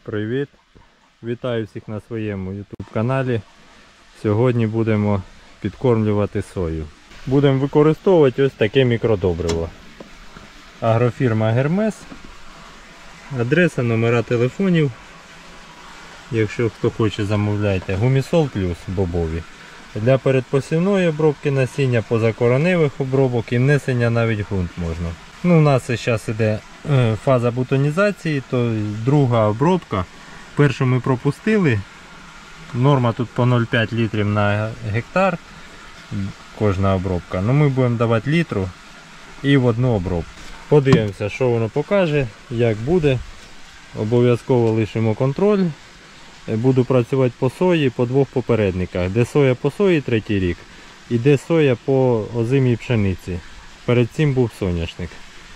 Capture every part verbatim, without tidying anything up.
Привіт! Вітаю всіх на своєму YouTube каналі. Сьогодні будемо підкормлювати сою. Будемо використовувати ось таке мікродобриво. Агрофірма Гермес. Адреса, номера телефонів. Якщо хто хоче, замовляйте. Гумісол плюс бобові. Для передпосівної обробки насіння, позакореневих обробок і внесення навіть в ґрунт можна. Ну, у нас зараз іде фаза бутонізації, то друга обробка. Першу ми пропустили. Норма тут по нуль цілих п'ять літрів на гектар. Кожна обробка. Ну, ми будемо давати літру і в одну обробку. Подивимося, що воно покаже, як буде. Обов'язково лишимо контроль. Буду працювати по сої по двох попередниках. Де соя по сої третій рік і де соя по озимій пшениці. Перед цим був соняшник.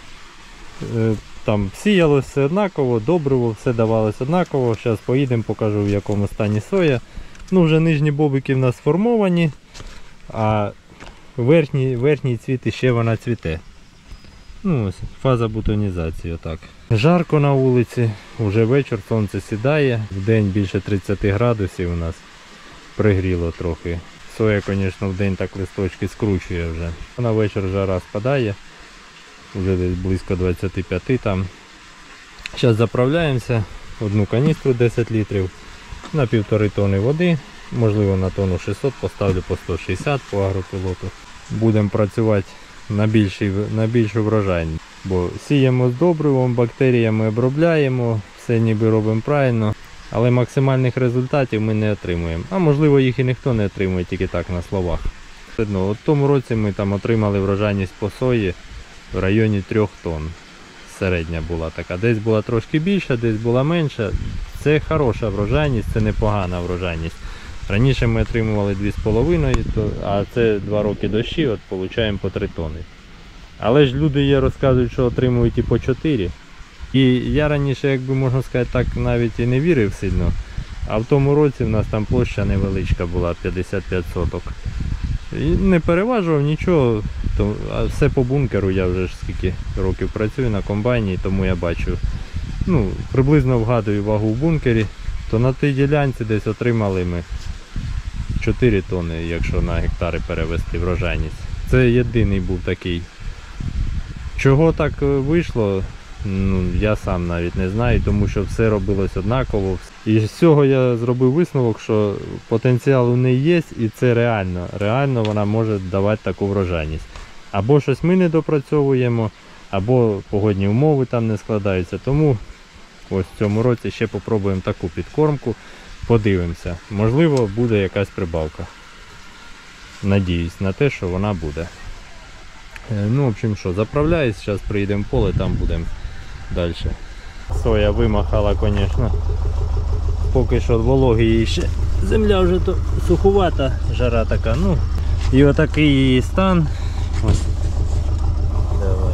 Там сіялося все однаково, добриво, все давалося однаково. Зараз поїдемо, покажу в якому стані соя. Ну, вже нижні бобики в нас сформовані, а верхній, верхній цвіт ще вона цвіте. Ну, ось, фаза бутонізації, отак. Жарко на вулиці, вже вечір, сонце сідає. В день більше тридцяти градусів у нас пригріло трохи. Соя, звісно, в день так листочки скручує вже. На вечір жара спадає, вже десь близько двадцяти п'яти там. Зараз заправляємося, одну каністру десять літрів, на півтори тони води, можливо на тонну шістсот, поставлю по сто шістдесят по агропілоту. Будемо працювати на, більший, на більшу врожайність, бо сіємо з добривом, бактеріями обробляємо, все ніби робимо правильно, але максимальних результатів ми не отримуємо. А можливо їх і ніхто не отримує, тільки так на словах. От в тому році ми там отримали врожайність по сої в районі трьох тонн. Середня була така. Десь була трошки більша, десь була менша. Це хороша врожайність, це непогана врожайність. Раніше ми отримували дві з половиною, а це два роки дощі, от получаємо по три тонни. Але ж люди є, розказують, що отримують і по чотири. І я раніше, якби можна сказати, так навіть і не вірив сильно. А в тому році в нас там площа невеличка була, п'ятдесят п'ять соток. І не переважував нічого, то, а все по бункеру, я вже ж скільки років працюю на комбайні, тому я бачу, ну, приблизно вгадую вагу в бункері, то на тій ділянці десь отримали ми чотири тонни, якщо на гектари перевести врожайність. Це єдиний був такий. Чого так вийшло, ну, я сам навіть не знаю, тому що все робилось однаково. І з цього я зробив висновок, що потенціал у неї є і це реально. Реально вона може давати таку врожайність. Або щось ми не допрацьовуємо, або погодні умови там не складаються. Тому ось в цьому році ще попробуємо таку підкормку. Подивимося. Можливо, буде якась прибавка. Надіюсь на те, що вона буде. Ну, в общем, що, заправляюсь, зараз приїдемо в поле, там будемо далі. Соя вимахала, звісно. Поки що вологи її ще. Земля вже то сухувата, жара така. Ну, і отакий її стан. Ось. Давай.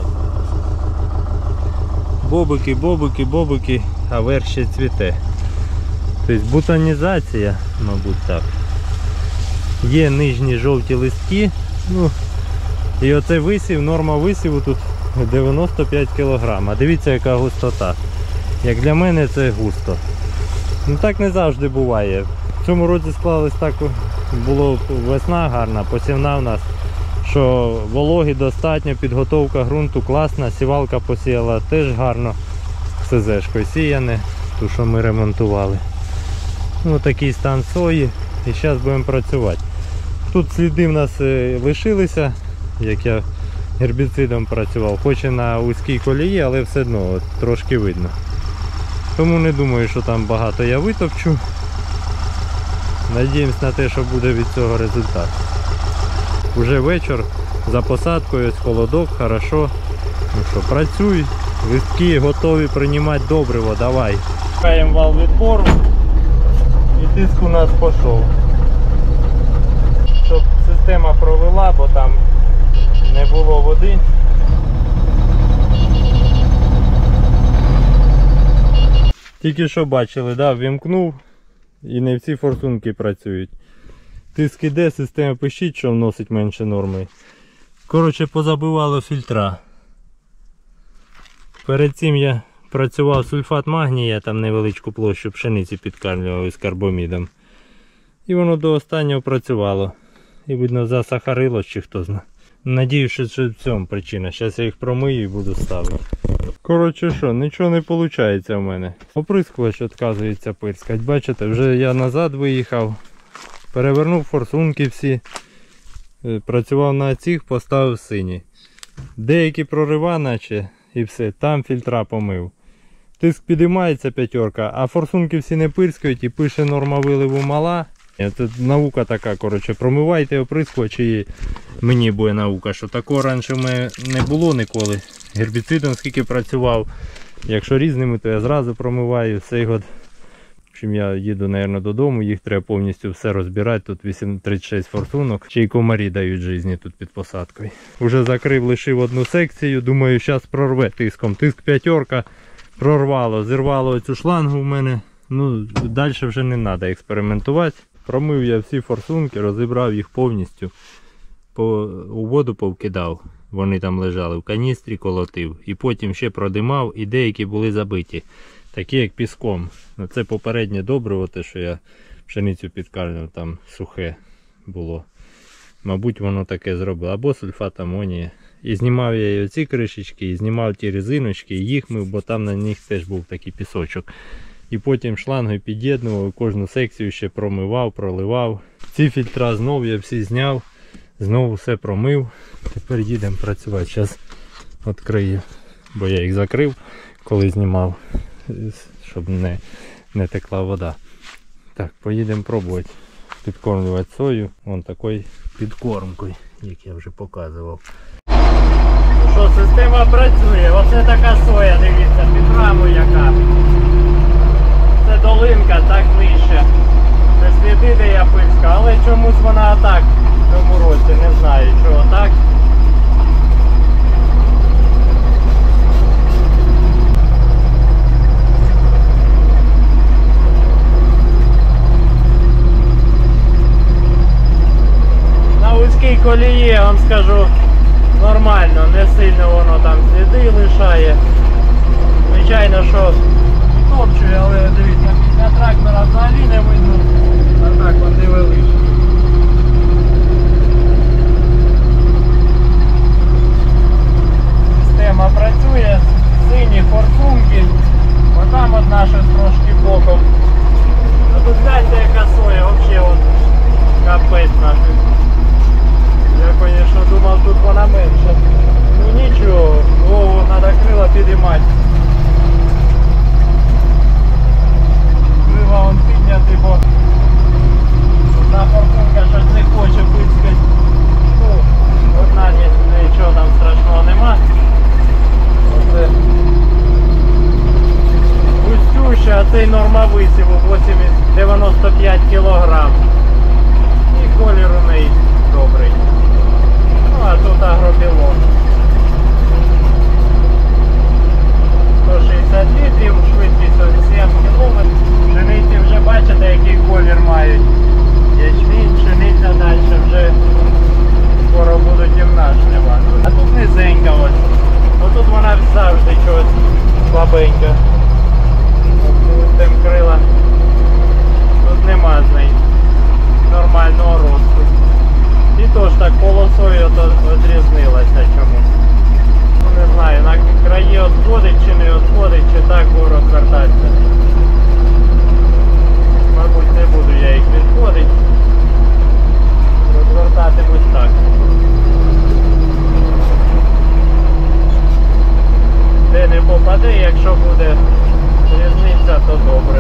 Бобики, бобики, бобики, а верх ще цвіте. Тобто бутонізація, мабуть так. Є нижні жовті листки. Ну, і оце висів, норма висіву тут дев'яносто п'ять кілограмів. А дивіться, яка густота. Як для мене це густо. Ну так не завжди буває. В цьому році склалось так, було весна гарна, посівна в нас, що вологи достатньо, підготовка ґрунту класна, сівалка посіяла теж гарно, СЗшкою сіяне, ту, що ми ремонтували. Ну такий стан сої і зараз будемо працювати. Тут сліди в нас лишилися, як я гербіцидом працював, хоч і на вузькій колії, але все одно от, трошки видно. Тому не думаю, що там багато я витопчу. Надіємось на те, що буде від цього результат. Уже вечір, за посадкою, ось холодок, хорошо. Ну що, працюй, листки готові приймати добриво, давай. Чекаємо вал відбору і тиск у нас пішов. Щоб система провела, бо там не було води. Тільки що бачили, да, вімкнув і не всі форсунки працюють. Тиск іде, система пишіть, що вносить менше норми. Коротше, позабивало фільтра. Перед цим я працював сульфат магнія, там невеличку площу пшениці підкармлював із карбомідом. І воно до останнього працювало. І видно засахарило чи хто знає. Надіюся, що в цьому причина. Зараз я їх промию і буду ставити. Коротше що, нічого не виходить в мене. Оприскувач відказується пирскать. Бачите, вже я назад виїхав. Перевернув форсунки всі. Працював на цих, поставив сині. Деякі прорива наче і все. Там фільтра помив. Тиск підіймається п'ятерка, а форсунки всі не пирскають і пише норма виливу мала. Це наука така, коротше, промивайте оприскувач і мені буде наука, що такого раніше в мене не було ніколи. Гербіцидом скільки працював, якщо різними, то я зразу промиваю цей год. В общем, я їду, мабуть, додому, їх треба повністю все розбирати, тут вісім тридцять шість форсунок, ще й комарі дають житті тут під посадкою. Уже закрив, лишив одну секцію, думаю, зараз прорве тиском, тиск п'ятерка, прорвало, зірвало цю шлангу в мене, ну, далі вже не треба експериментувати. Промив я всі форсунки, розібрав їх повністю, по, у воду повкидав, вони там лежали в каністрі, колотив. І потім ще продимав, і деякі були забиті, такі як піском. Ну, це попереднє добриво, те, що я пшеницю підкармлював, там сухе було. Мабуть, воно таке зробило, або сульфат амонія. І знімав я і оці кришечки, і знімав ті резиночки, і їх мив, бо там на них теж був такий пісочок. І потім шлангою під'єднував, кожну секцію ще промивав, проливав. Ці фільтра знову я всі зняв, знову все промив. Тепер їдемо працювати. Зараз відкрию, бо я їх закрив, коли знімав, щоб не, не текла вода. Так, поїдемо пробувати підкормлювати сою. Вон такою підкормкою, як я вже показував. Що, система працює. Оце така соя, дивіться, під рамою яка. Це долинка, так нижче. Це сліди, де я писка, але чомусь вона так в цьому році, не знаю чого так. На вузькій колії, я вам скажу, нормально, не сильно воно там сліди лишає. Звичайно, що топчує, але дивіться, після трактора взагалі не видно, а так он невеличкий. Система працює, сині форсунки, отам одна щось трошки боком. А тут гляньте, яка соя, взагалі от капець нафиг. Я, звісно, думав, тут вона менша. Ну нічого, голову треба крила підіймати. Крила он підняти, бо одна форсунка щось не хоче пискати. Ну, одна нічого там страшного нема. Оце густюща, а цей норма висіву дев'яносто п'ять кілограм. І колір у неї добрий. Ну а тут агробілок. сто шістдесят літрів, швидкість сорок сім кілометрів. Пшениці вже бачите, який колір мають. Ячмінь, пшениця далі вже скоро будуть їмна жнива. А тут низенька ось. Ну тут вона завжди чогось слабенька. Тим крила. Тут нема з неї нормального росту. І то ж так полосою то відрізнилася чомусь. Ну не знаю, на краї відходить чи не відходить, чи так буде розвертатися. Мабуть, не буду я їх відходити. Розвертатимусь так. Де не попаде, якщо буде різниця, то добре.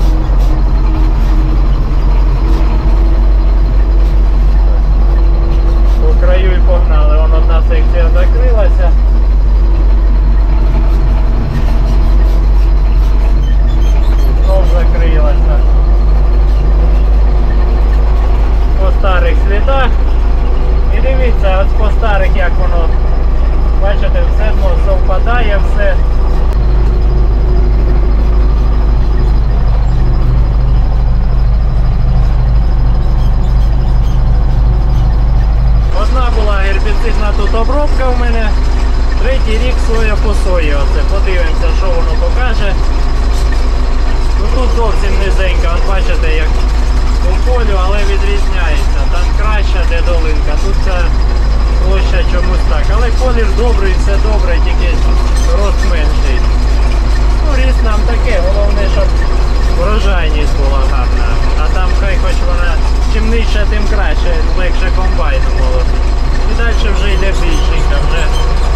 По краю і погнали, вон одна секція закрилася. Знов закрилася. По старих слідах. І дивіться, ось по старих як воно, бачите, все одно совпадає, все. Одна була гербіцидна тут обробка в мене, Третій рік соя по сої. Оце подивимося, що воно покаже. Ну тут зовсім низенька, от бачите, як по полю, але відрізняється. Там краща, де долинка, тут ця площа чомусь так. Але колір добрий, все добре, тільки рост менший. Ну, ріст нам таке, головне, щоб врожайність була гарна. А там хай хоч вона чим нижче, тим краще, легше комбайну молоти. І далі вже йде більшенька, вже.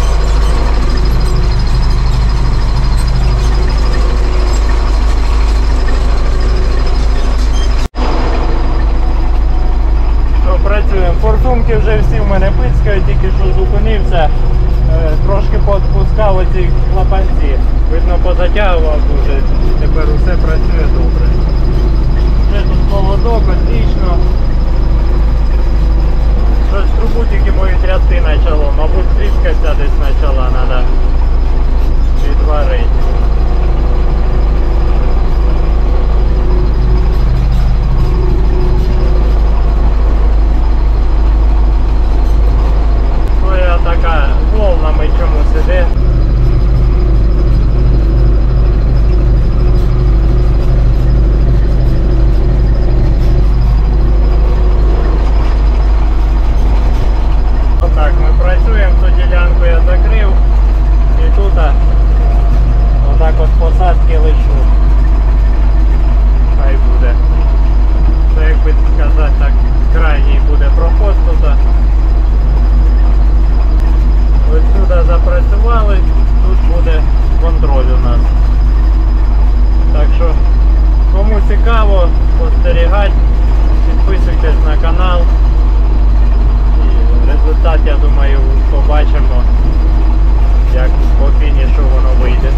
Працюємо. Форсунки вже всі в мене пицькають, тільки що зупинився, е, трошки підпускав оці клапанці. Видно, позатягував дуже, тепер усе працює добре. Вже тут холодок, отлично. Щось трубу тільки мої трясти почало, мабуть, тріскатися десь почала, треба відварити. Така волнами чомусь іде. Отак ми працюємо, ту ділянку я закрив і тут отак от посадки лишу. Хай буде. Це, як би сказати, так крайній буде проход тут. Ось сюди запрацювали, тут буде контроль у нас. Так що, кому цікаво, спостерігати, підписуйтесь на канал. І результат, я думаю, побачимо, як по фінішу воно вийде.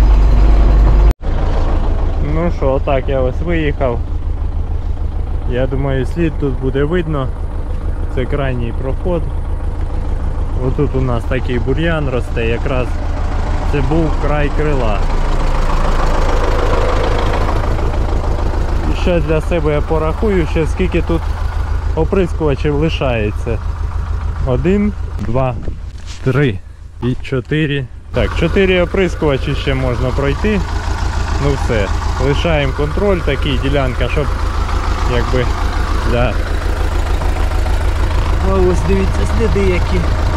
Ну що, отак я ось виїхав. Я думаю, слід тут буде видно. Це крайній проход. Отут у нас такий бур'ян росте, якраз це був край крила. І ще для себе я порахую, ще скільки тут оприскувачів лишається. Один, два, три і чотири. Так, чотири оприскувачі ще можна пройти. Ну все, лишаємо контроль, такий ділянка, щоб якби для... Ось дивіться, сліди які.